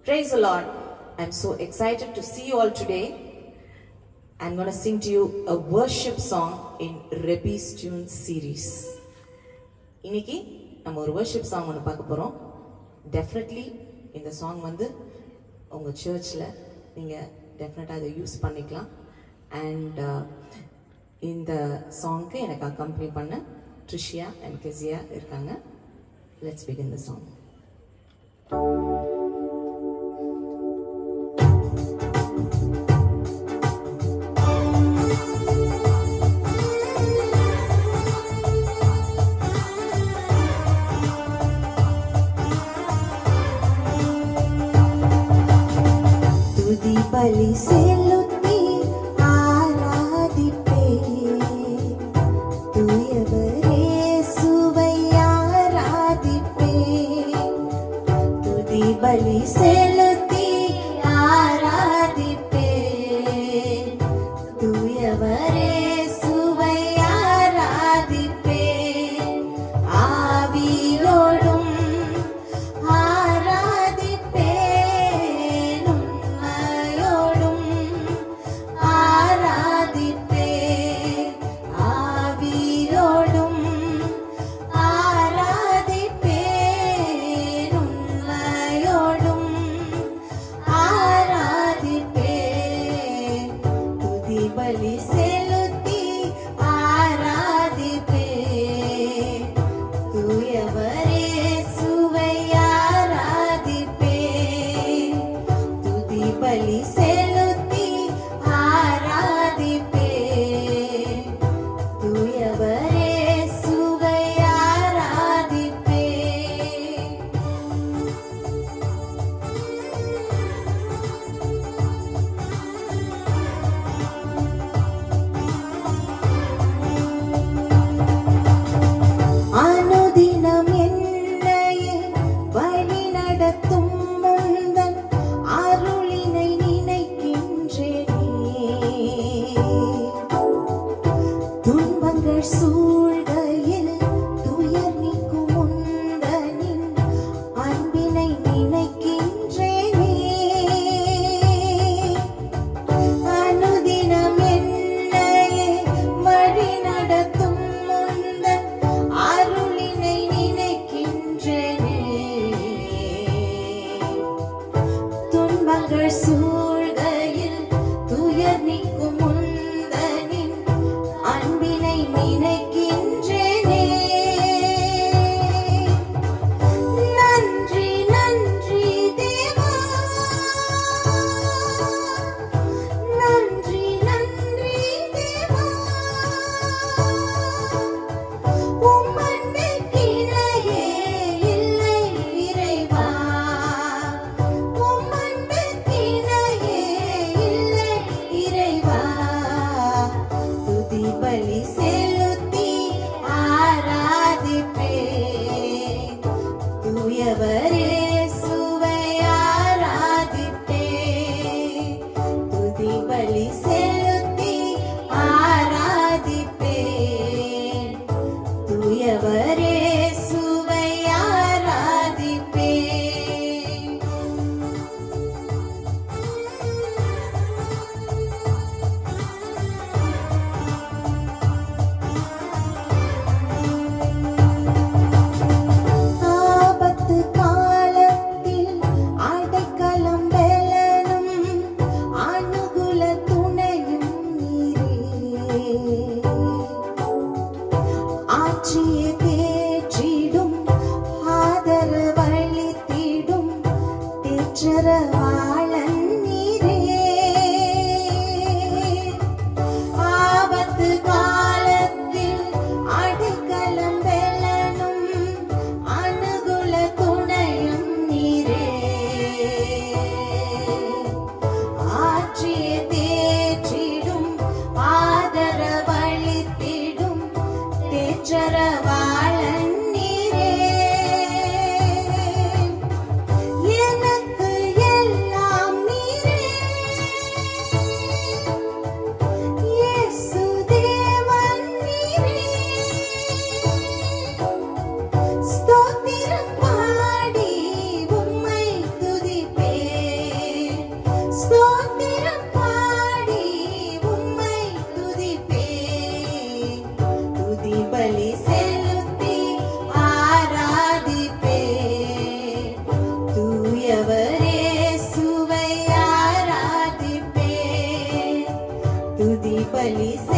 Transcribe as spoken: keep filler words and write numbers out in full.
Praise the Lord. I'm so excited to see you all today. I'm going to sing to you a worship song in Rebbe's Tunes series. இன்னைக்கு நம்ம ஒரு worship song ஒன்னு பார்க்க போறோம். Definitely இந்த song வந்து உங்க churchல நீங்க definitely அதை யூஸ் பண்ணிக்கலாம். And இந்த songக்கு எனக்கு accompany பண்ண Tricia and Kezia இருக்காங்க. Let's begin the song. बलि सेलुत्ती आराधिपे तुयवरे सुवै आराधिपे तुदी बलि सेलुत्ती आराधिपे तुयवरे सुवै आराधिपे आवियोडुम எனக்கு பலி